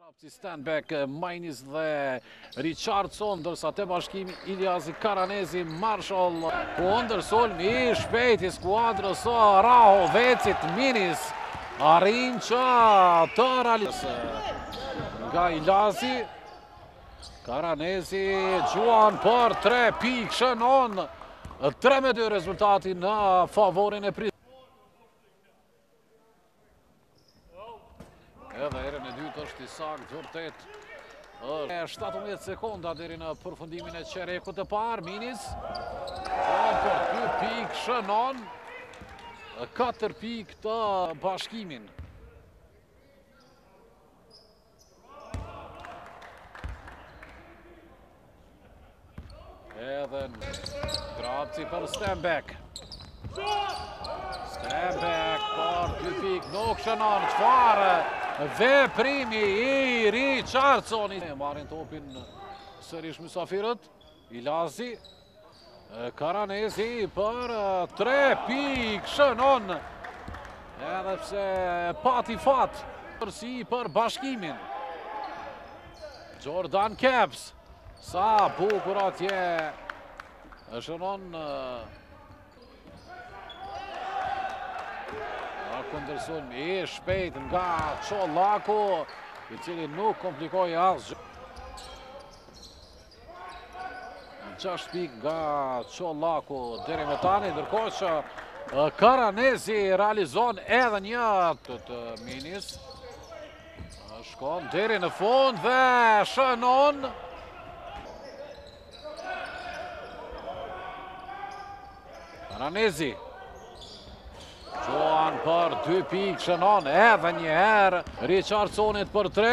Stanback, Mainis dhe Richardson, dërsa te bashkimi Iliazi, Karanezi, Marshall, ku ndërsul i shpejti skuadrës Raho Vecit, Minis arrin që të realisë nga Iliazi, Karanezi, Gjuan për 3 pikë, shënon 3-2 rezultati në favorin e prit. Edhe erën e dytë është i saktë vërtet. 17 sekonda deri në përfundimin e çerekut të parë. Minis për 2 pikë shënon 4 pikë të bashkimin. Edhe Grabci për Stanback. Stanback për 2 pikë, nuk shënon çfarë veprimi i Richardson. Marrin topin sërish mysafirët. Iliazi, Karanezi për 3 pikë shënon. Edhe pse pati fat përsi për bashkimin. Jordan Caps, sa bukur atje shënon. Kundërsulm i shpejt nga Çollaku, i cili nuk komplikoi asgjë. 6 pikë nga Çollaku deri më tani, ndërkohë që Karanezi realizon edhe një të Minis. Shkon deri në fund dhe shënon. Karanezi. Gjuan për 2 pikë shënon edhe një herë Richardsonit për 3.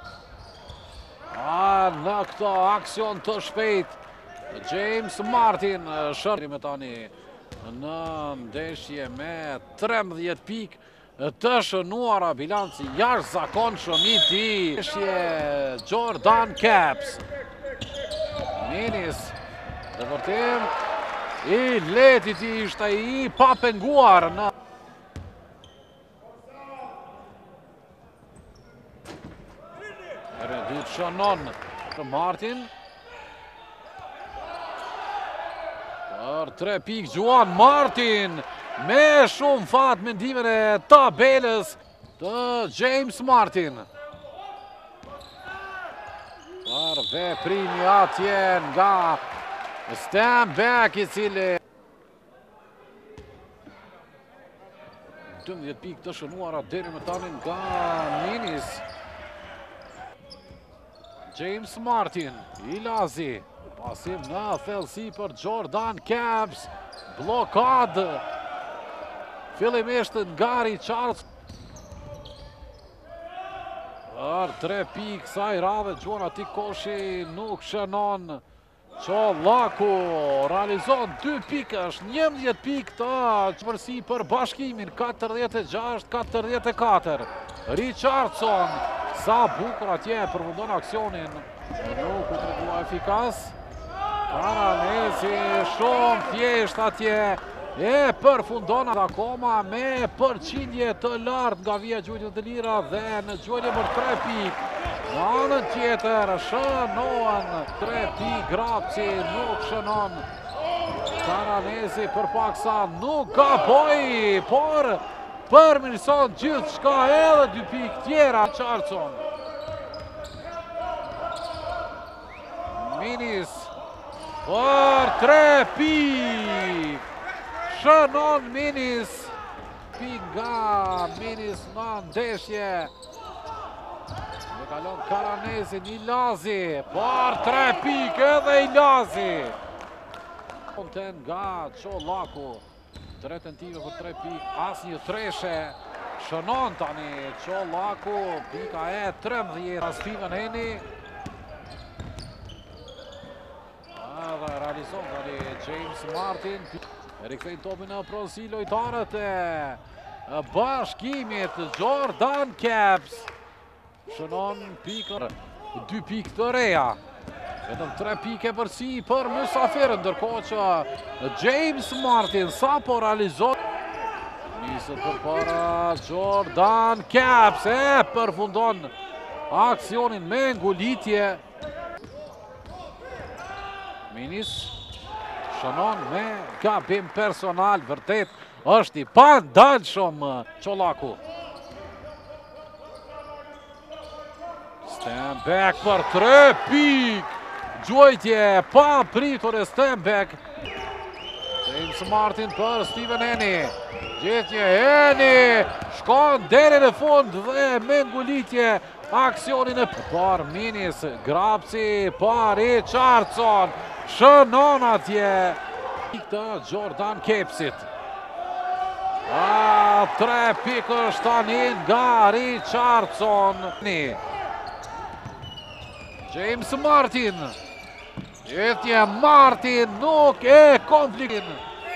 Në këto aksion të shpejt James Martin shërri me tani në ndeshje me 13 pikë të shënuara, bilanci jashtëzakonshëm i tij. Ndeshje Jordan Caps. Minis dhe vërtim i letit ishte i papenguar në dytë shënon Martin për 3 pikë. Gjuan Martin me shumë fat mendimin e tabelës të James Martin për veprimi atje nga Stanback, i cili 12 pikë të shënuara deri më tani nga Minis. James Martin, Iliazi, pasim në thellësi për Jordan Caps, blokad fillimisht nga Richardson. Për 3 pikë saj radhe Gjuan ati koshi nuk shënon. Çollaku realizon 2 pikë, është 11 pikë të çmërsi për bashkimin, 46-44. Richardson, sa bukur atje përfundon aksionin, nuk u tregua efikas. Karanezi shumë thjesht atje e përfundon akoma me përqindje të lartë nga vija Gjujtës të Lira dhe në gjuajtje për 3 pikë. Në anën tjetër shënohen 3 pikë, Grabci nuk shënon. Karanezi përpaksa nuk gaboi, por përmirëson gjithçka, edhe 2 pikë tjera. Richardson. Minis për 3 pikë. Shënon Minis. Pikë nga Minis në ndeshje. Në kalon Karanezi, Iliazi për 3 pikë, edhe Iliazi. Konten nga Çollaku. 3 tentime për 3 pikë, asnjë treshe. Shënon tani Çollaku, pika e 13. Steven Heni. Dhe realizon tani James Martin. Rikthejnë topin në pronësi lojtarët e bashkimit. Jordan Caps shënon pikën, 2 pikë të reja. Vetëm 3 pike përsi për mysafirën, ndërkohë që James Martin sa po realizon. Nisët për para Jordan Caps, përfundon aksionin me ngulitje. Minis shënon me gabim personal, vërtet është i pandalshëm Çollaku. Stenbek për 3 pik. Gjojtje pa pritur e Stenbek. James Martin për Steven Heni. Gjetje Heni. Shkon deri në fund dhe me ngulitje aksionin e par Minis. Grapsi par Richardson. Shënon atje. Këtë Jordan Kepsit. 3 pikësh tani nga Richardson. James Martin. Gjetje Martin nuk e komplikin.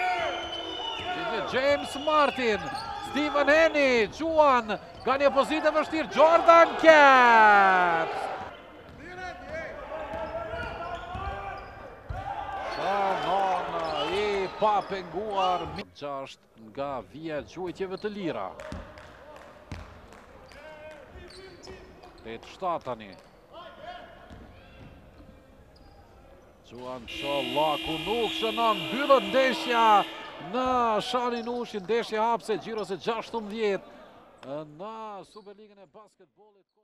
James Martin. Steven Heni. Gjuan nga një pozitë vështirë. Jordan Keps. Shënon i papenguar. 6 nga vija gjujtjeve të lira. 8-7 tani. Gjuan Çollaku nuk shënon, mbyllët ndeshja në Shanin Ushin, ndeshja hapse gjirose 16 në Superligën e basketbollit.